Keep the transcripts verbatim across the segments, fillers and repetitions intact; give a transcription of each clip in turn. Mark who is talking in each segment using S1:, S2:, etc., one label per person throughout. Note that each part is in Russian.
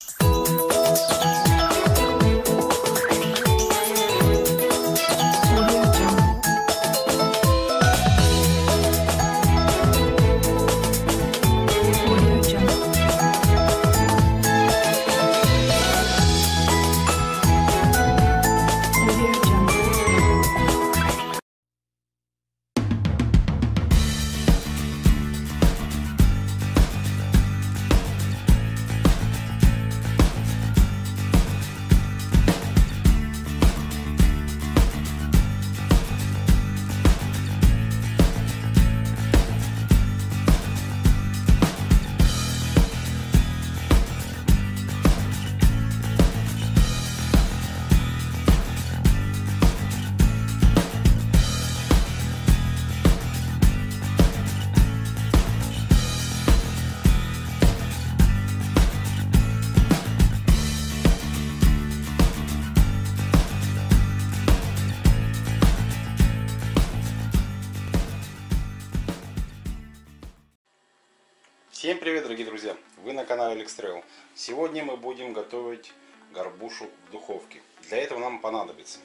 S1: Всем привет, дорогие друзья! Вы на канале Alex. Сегодня мы будем готовить горбушу в духовке. Для этого нам понадобится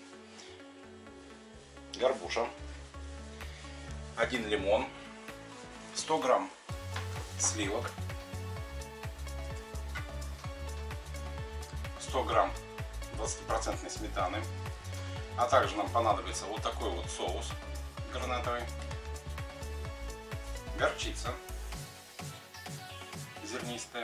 S1: горбуша, один лимон, сто грамм сливок, сто грамм двадцатипроцентной сметаны, а также нам понадобится вот такой вот соус гранатовый, горчица зернистая,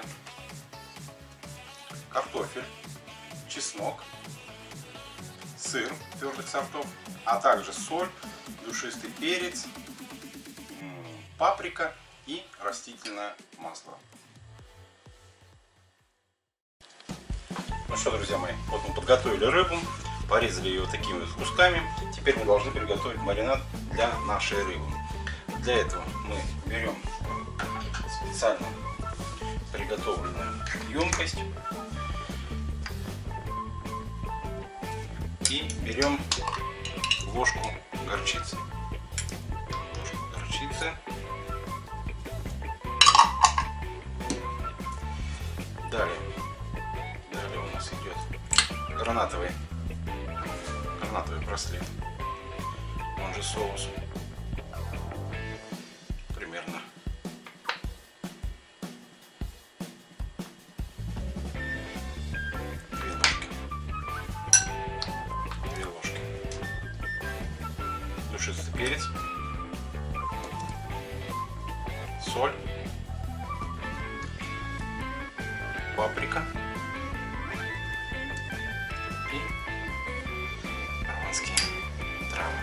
S1: картофель, чеснок, сыр твердых сортов, а также соль, душистый перец, паприка и растительное масло. Ну что, друзья мои, вот мы подготовили рыбу, порезали ее вот такими вот кусками. Теперь мы должны приготовить маринад для нашей рыбы. Для этого мы берем специально приготовленную емкость и берем ложку горчицы. Ложку горчицы. Далее, далее у нас идет гранатовый, гранатовый браслет, он же соус. Примерно душистый перец, соль, паприка и прованские травы.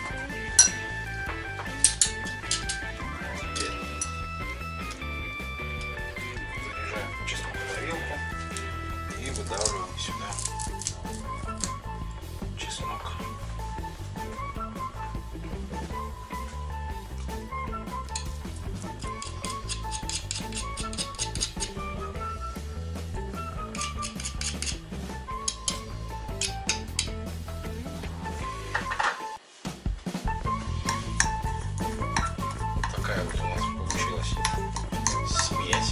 S1: Теперь заряжаем чеснок в тарелку и выдавливаем сюда чеснок. Такая вот у нас получилась смесь.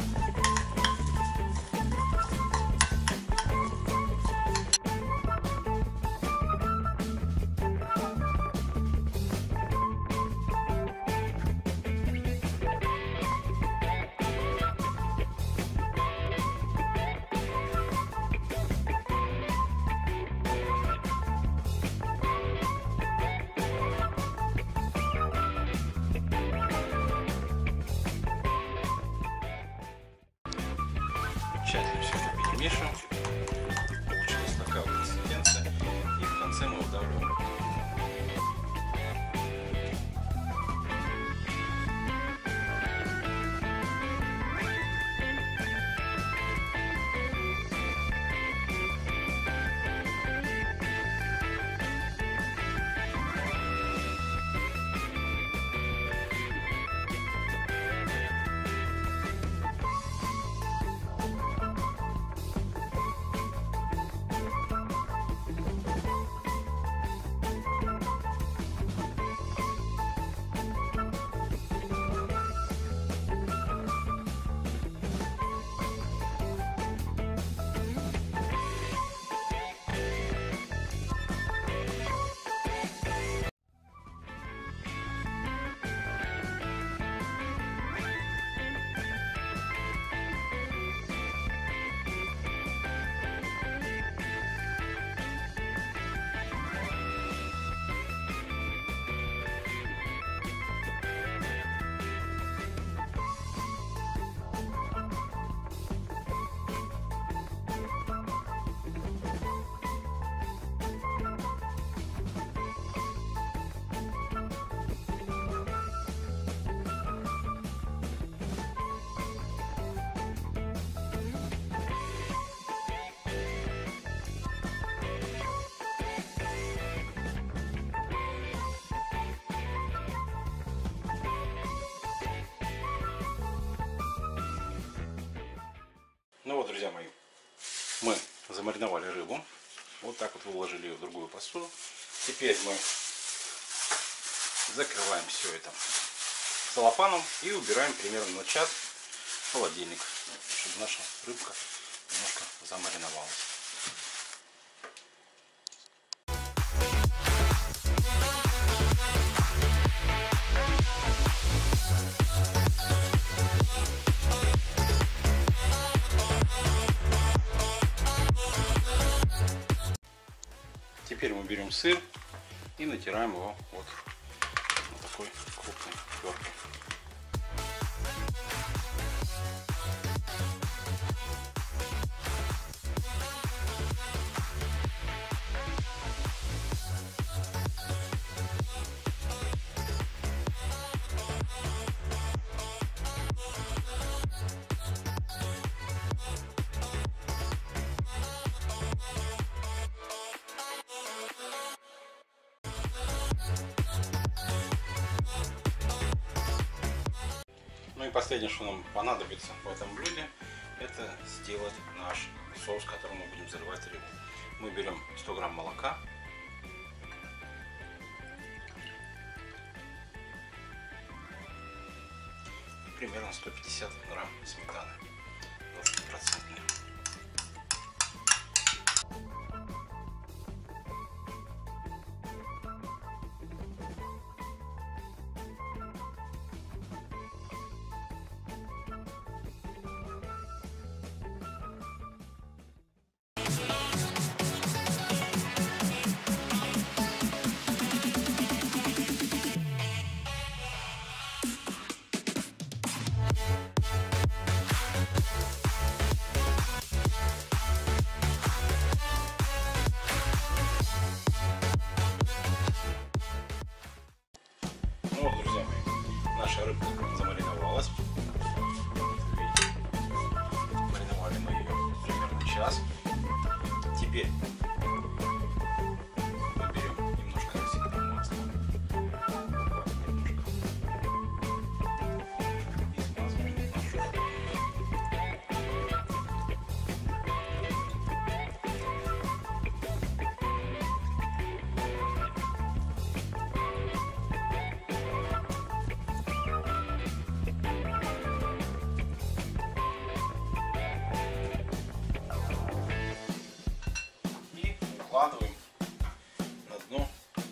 S1: Тщательно все это перемешиваем. Получилась такая вот консистенция. И в конце мы выдавливаем. Ну вот, друзья мои, мы замариновали рыбу. Вот так вот выложили ее в другую посуду. Теперь мы закрываем все это целлофаном и убираем примерно на час в холодильник, чтобы наша рыбка немножко замариновалась. Теперь мы берем сыр и натираем его вот на такой крупной терке. Ну и последнее, что нам понадобится в этом блюде, это сделать наш соус, которым мы будем заливать рыбу. Мы берем сто грамм молока, примерно сто пятьдесят грамм сметаны двадцать процентов. Ну вот, друзья мои, наша рыбка замариновалась. Видите, мариновали мы ее примерно час. Теперь мы берем немножко растительного масла, буквально немножко, и смазываем нашу рыбу. Вкладываем на дно.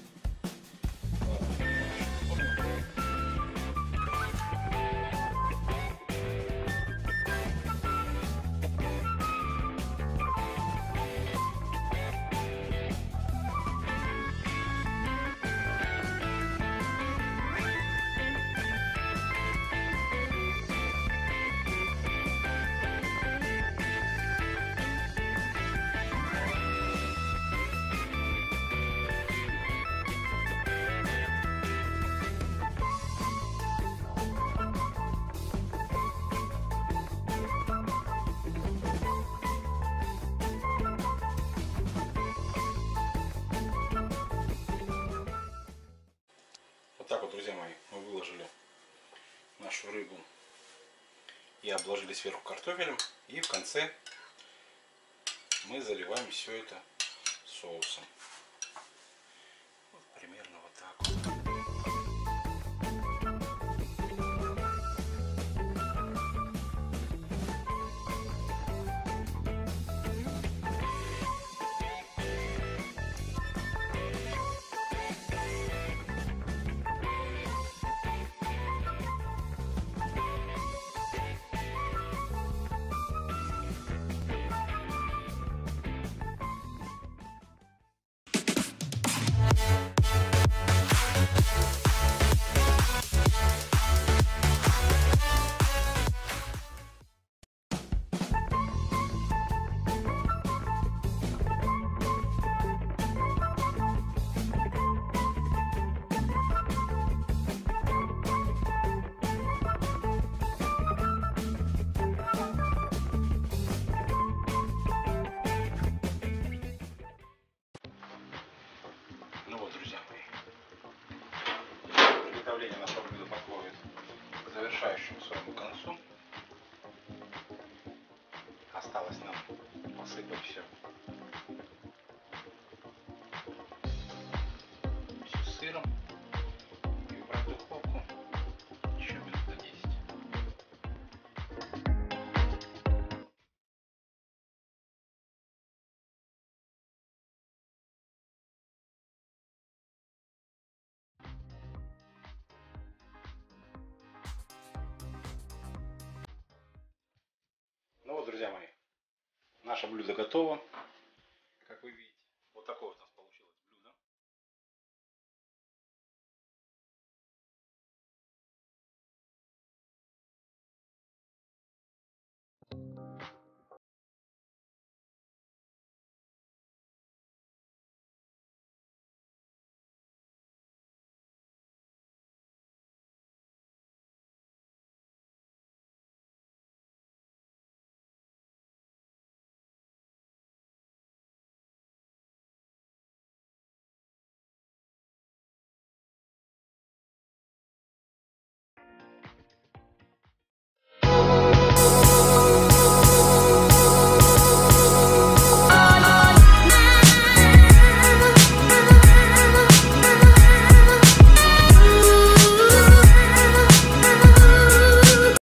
S1: Вот так вот, друзья мои, мы выложили нашу рыбу и обложили сверху картофелем. И в конце мы заливаем все это соусом. Вот примерно вот так вот. Наше блюдо готово. Как вы видите, вот такое вот